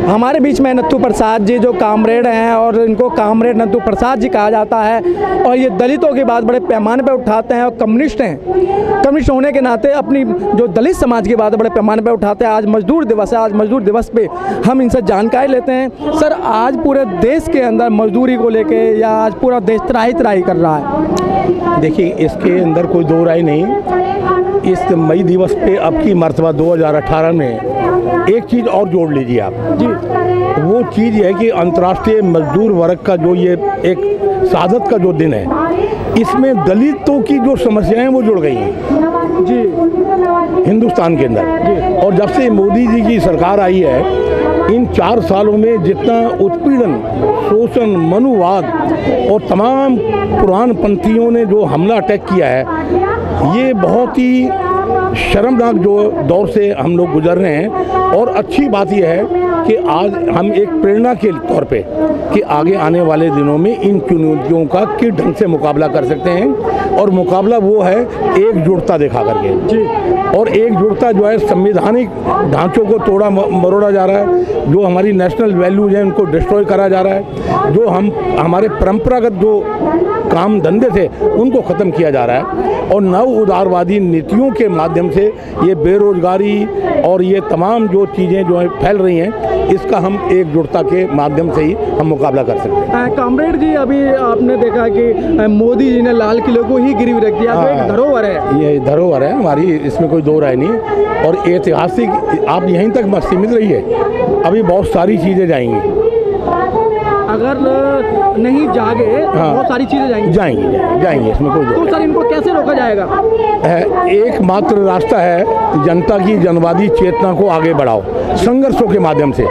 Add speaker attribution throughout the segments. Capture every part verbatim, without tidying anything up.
Speaker 1: हमारे बीच में नत्थू प्रसाद जी जो कामरेड हैं और इनको कामरेड नत्थू प्रसाद जी कहा जाता है और ये दलितों की बात बड़े पैमाने पर उठाते हैं और कम्युनिस्ट हैं। कम्युनिस्ट होने के नाते अपनी जो दलित समाज की बात बड़े पैमाने पर उठाते हैं। आज मजदूर दिवस है, आज मजदूर दिवस पे हम इनसे जानकारी लेते हैं। सर, आज पूरे देश के अंदर मजदूरी को लेके या आज पूरा देश त्राही त्राही कर रहा है।
Speaker 2: देखिए, इसके अंदर कोई दो राय नहीं। इस मई दिवस पे अब की मर्तबा दो हज़ार अठारह में एक चीज़ और जोड़ लीजिए आप जी। वो चीज़ है कि अंतर्राष्ट्रीय मजदूर वर्ग का जो ये एक शहादत का जो दिन है, इसमें दलितों की जो समस्याएं वो जुड़ गई हैं जी हिंदुस्तान के अंदर। और जब से मोदी जी की सरकार आई है, इन चार सालों में जितना उत्पीड़न, शोषण, मनुवाद और तमाम पुरानपंथियों ने जो हमला अटैक किया है, ये बहुत ही शर्मनाक जो दौर से हम लोग गुजर रहे हैं। और अच्छी बात यह है कि आज हम एक प्रेरणा के तौर पे कि आगे आने वाले दिनों में इन चुनौतियों का किस ढंग से मुकाबला कर सकते हैं। और मुकाबला वो है एकजुटता दिखा करके जी। और एकजुटता जो है, संवैधानिक ढांचों को तोड़ा मरोड़ा जा रहा है, जो हमारी नेशनल वैल्यूज हैं उनको डिस्ट्रॉय करा जा रहा है, जो हम हमारे परंपरागत जो काम धंधे थे उनको ख़त्म किया जा रहा है। और नव उदारवादी नीतियों के माध्यम से ये बेरोजगारी और ये तमाम जो चीज़ें जो है फैल रही हैं, इसका हम एकजुटता के माध्यम से ही हम मुकाबला कर सकते हैं।
Speaker 1: कामरेड जी, अभी आपने देखा कि मोदी जी ने लाल किले को ही गिरवी रख दिया, तो एक धरोहर है।
Speaker 2: ये धरोहर है हमारी, इसमें कोई दो राय नहीं। और ऐतिहासिक, आप यहीं तक मत सीमित रहिए, अभी बहुत सारी चीज़ें जाएंगी।
Speaker 1: अगर नहीं जागे तो हाँ, बहुत सारी चीज़ें जाएंगी
Speaker 2: जाएंगी जाएंगी इसमें कोई
Speaker 1: तो सर इनको कैसे रोका जाएगा?
Speaker 2: एकमात्र रास्ता है जनता की जनवादी चेतना को आगे बढ़ाओ संघर्षों के माध्यम से।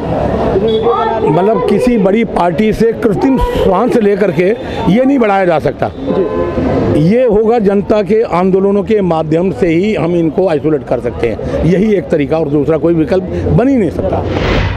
Speaker 2: मतलब किसी बड़ी पार्टी से कृत्रिम स्वांत लेकर के ये नहीं बढ़ाया जा सकता। ये होगा जनता के आंदोलनों के माध्यम से ही हम इनको आइसोलेट कर सकते हैं। यही एक तरीका, और दूसरा कोई विकल्प बन ही नहीं सकता।